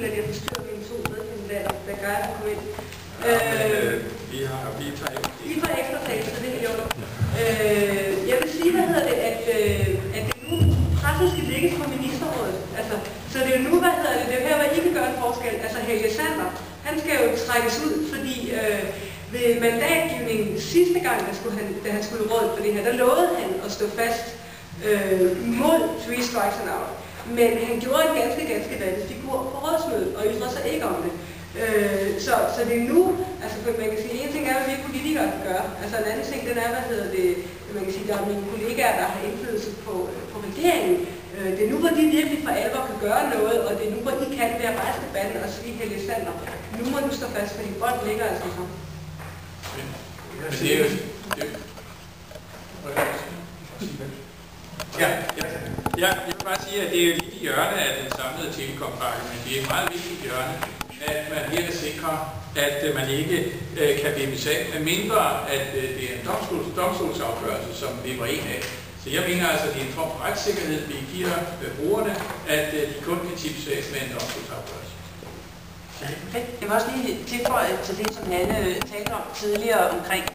undskylde, at jeg forstyrrer mine 2 medkandidater, der gør, at komme ind. I får ekstra tale, så det er jo. Jeg vil sige, at det nu pressen skal lægges på ministerrådet. Altså, så det er jo nu, det er jo her, hvor I kan gøre en forskel. Altså Helge Sander, han skal jo trækkes ud, fordi ved mandatgivningen sidste gang, da han skulle i rådet for det her, der lovede han at stå fast mod 3 strikes and out. Men han gjorde en ganske valgt figur på rådsmødet, og ytrer sig ikke om det. Så det er nu, altså man kan sige, en ting er, hvad vi politikere kan gøre. Altså en anden ting, den er, man kan sige, der er mine kollegaer, der har indflydelse på regeringen. Det er nu, hvor de virkelig for alvor kan gøre noget, og det er nu, hvor de kan ved at rejse debatten og sige, Helge Sander, nu må du stå fast, fordi bolden ligger altså så. Men det er jo... Ja, jeg vil bare sige, at det er jo lidt i hjørne af den samlede telekompakke, men det er et meget vigtigt hjørne, at man her sikrer, at man ikke kan vippes af, medmindre at det er en domstolsafgørelse, som vi var en af. Så jeg mener altså, at det er en form for retssikkerhed, vi giver brugerne, at de kun kan tipse med en domstolsafgørelse. Jeg vil også lige tilføje til det, som Hanne talte om tidligere omkring